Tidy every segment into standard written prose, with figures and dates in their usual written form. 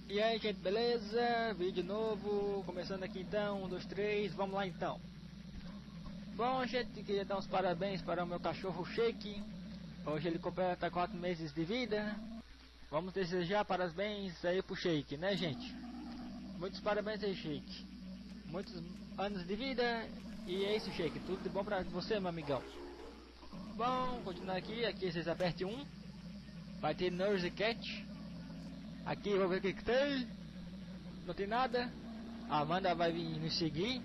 E aí, gente, beleza? Vídeo novo, começando aqui então, 1, 2, 3, vamos lá então. Bom, gente, queria dar uns parabéns para o meu cachorro Shake. Hoje ele completa 4 meses de vida. Vamos desejar parabéns aí pro Shake, né, gente? Muitos parabéns aí, Shake. Muitos anos de vida. E é isso, Shake, tudo de bom pra você, meu amigão. Bom, continuar aqui, vocês apertem 1. Vai ter Nurse Cat. Aqui vou ver o que tem. Não tem nada. A Amanda vai vir nos seguir.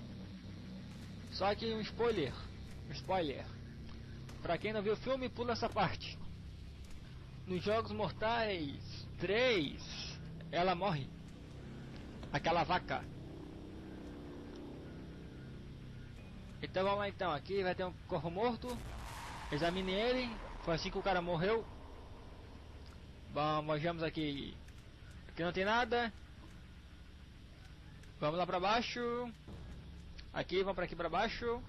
Só que um spoiler. Pra quem não viu o filme, pula essa parte. Nos Jogos Mortais 3, ela morre. Aquela vaca. Então vamos lá então. Aqui vai ter um corpo morto. Examine ele. Foi assim que o cara morreu. Vamos aqui. Aqui não tem nada. Vamos lá pra baixo. Aqui, vamos pra aqui pra baixo.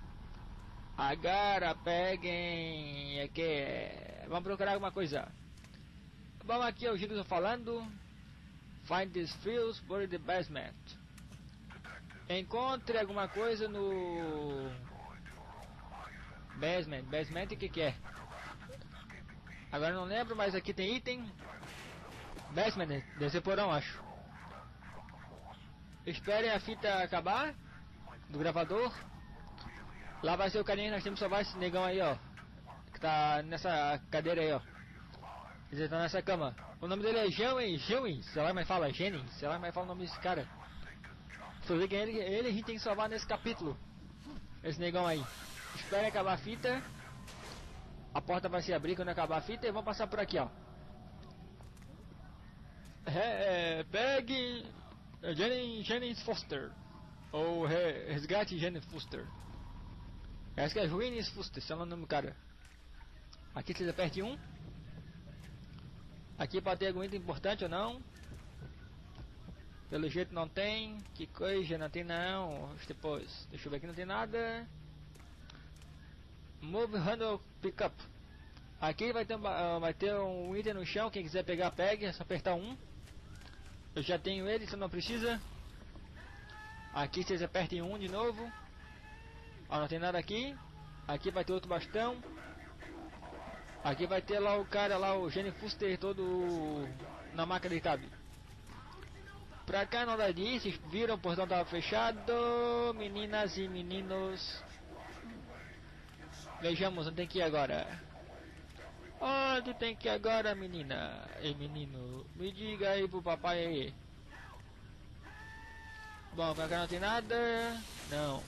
Agora peguem. Aqui. Vamos procurar alguma coisa. Vamos aqui, o Gilson falando. Find these fields buried the basement. Encontre alguma coisa no basement. Basement, o que é? Agora não lembro, mas aqui tem item. Basement, deve ser porão, acho. Esperem a fita acabar do gravador. Lá vai ser o carinha, nós temos que salvar esse negão aí, ó. Que tá nessa cadeira aí, ó. Ele tá nessa cama. O nome dele é Jewin, sei lá, mas fala Jenny, sei lá, mas fala o nome desse cara. Só ver que ele a gente tem que salvar nesse capítulo. Esse negão aí. Esperem acabar a fita. A porta vai se abrir quando acabar a fita e vamos passar por aqui, ó. Pegue Jenny Foster. Ou resgate Jenny Foster. Essa que é Jenny Foster, esse é o nome do cara. Aqui vocês apertem 1. Aqui pode ter algum item importante ou não. Pelo jeito não tem. Que coisa, não tem não. Depois, deixa eu ver aqui, não tem nada. Move Handle Pickup. Aqui vai ter um item no chão. Quem quiser pegar, pegue. É só apertar 1. Eu já tenho ele, você não precisa. Aqui vocês apertem 1 de novo. Ó, não tem nada aqui. Aqui vai ter outro bastão. Aqui vai ter lá o cara lá, o Jenny Fuster, todo na maca deitado. Pra cá nada disso. Vocês viram, o portão estava fechado. Meninas e meninos. Vejamos onde tem que ir agora. Onde tem que ir agora, menina e menino? Me diga aí pro papai aí. Bom, pra cá não tem nada. Não.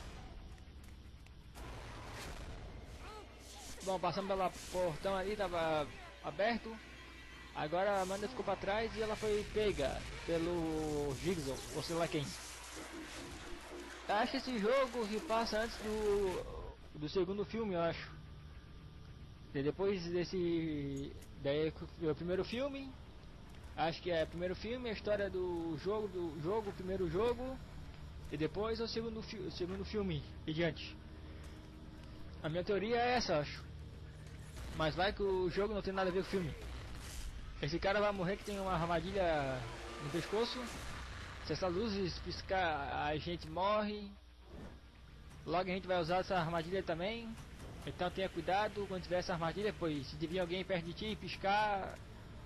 Bom, passamos pelo portão ali, tava aberto. Agora a Amanda ficou pra trás e ela foi pega pelo Jigsaw, ou sei lá quem. Acho que esse jogo se passa antes do segundo filme, eu acho. E depois desse... Daí é o primeiro filme. Acho que é o primeiro filme, a história do jogo, o primeiro jogo. E depois é o segundo filme e diante. A minha teoria é essa, acho. Mas vai que o jogo não tem nada a ver com o filme. Esse cara vai morrer que tem uma armadilha no pescoço. Se essa luz piscar, a gente morre. Logo a gente vai usar essa armadilha também. Então tenha cuidado quando tiver essa armadilha, pois se vir alguém perto de ti e piscar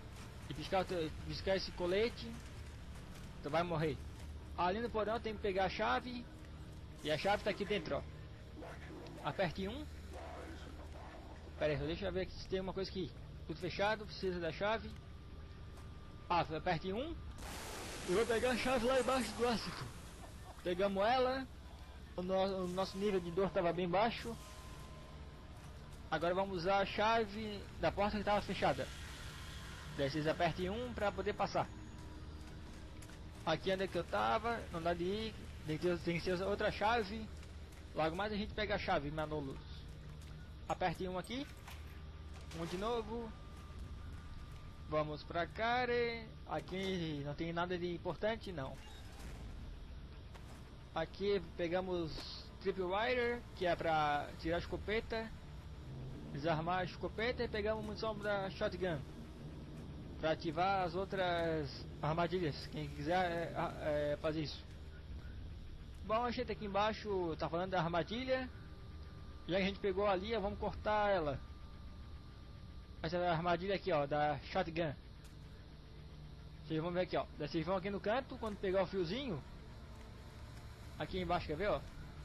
esse colete, tu vai morrer. Ali no porão tem que pegar a chave. E a chave tá aqui dentro, ó. Aperte 1. Pera aí, deixa eu ver aqui se tem uma coisa aqui. Tudo fechado, precisa da chave. Aperte 1. Eu vou pegar a chave lá embaixo do ácido. Pegamos ela. O nosso nível de dor estava bem baixo. Agora vamos usar a chave da porta que estava fechada. Daí vocês apertem 1 para poder passar. Aqui onde é que eu tava, não dá de ir. Tem que ser outra chave. Logo mais a gente pega a chave, Manolos. Aperte 1 aqui. 1 de novo. Vamos pra cá. Aqui não tem nada de importante, não. Aqui pegamos Tripwire, que é pra tirar a escopeta. Desarmar a escopeta e pegamos munição da shotgun. para ativar as outras armadilhas. Quem quiser fazer isso. Bom, a gente aqui embaixo tá falando da armadilha. Já que a gente pegou ali, vamos cortar ela. Essa é a armadilha aqui, ó, da shotgun. Vocês vão ver aqui, ó. Vocês vão aqui no canto, quando pegar o fiozinho. Aqui embaixo, quer ver, ó?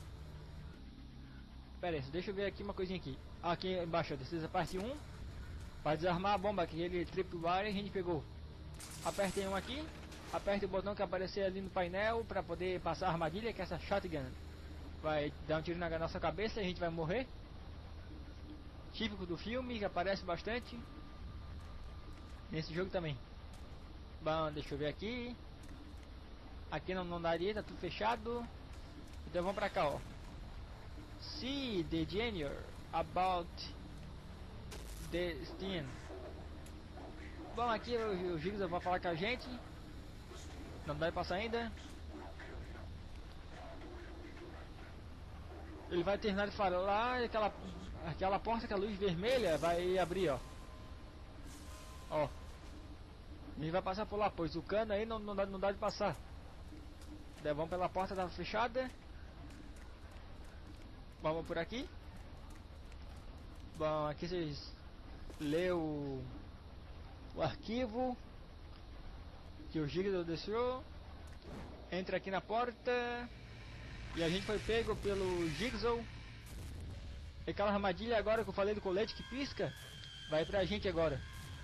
Pera aí, deixa eu ver aqui uma coisinha aqui. Aqui embaixo, ó, desceu a parte 1. Para desarmar a bomba, aquele tripwire a gente pegou. Apertem um aqui. Aperte o botão que aparecer ali no painel para poder passar a armadilha, que é essa shotgun. Vai dar um tiro na nossa cabeça e a gente vai morrer. Típico do filme, que aparece bastante nesse jogo também. Bom, deixa eu ver aqui. Aqui não daria, tá tudo fechado. Então vamos pra cá, ó. See the junior about the Steam. Bom, aqui o Giggs vai falar com a gente. Não dá pra passar ainda. Ele vai terminar de falar e aquela porta com a luz vermelha vai abrir, ó. Ó. A gente vai passar por lá, pois o cano aí não dá de passar. Daí vamos pela porta, tá fechada. Vamos por aqui. Bom, aqui vocês lê o arquivo que o Giggs deixou. Entra aqui na porta. E a gente foi pego pelo Jigsaw. E aquela armadilha agora que eu falei do colete que pisca, vai pra gente agora.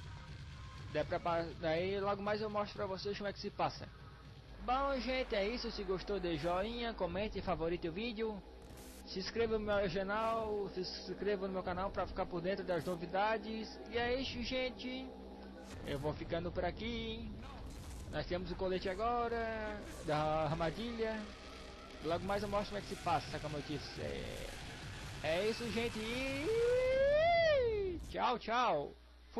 Daí logo mais eu mostro pra vocês como é que se passa. Bom, gente, é isso. Se gostou, dê joinha, comente e favorite o vídeo. Se inscreva no meu canal para ficar por dentro das novidades. E é isso, gente. Eu vou ficando por aqui. Nós temos o colete agora, da armadilha. Logo mais eu mostro como é que se passa, como eu disse. É isso, gente. Tchau, tchau.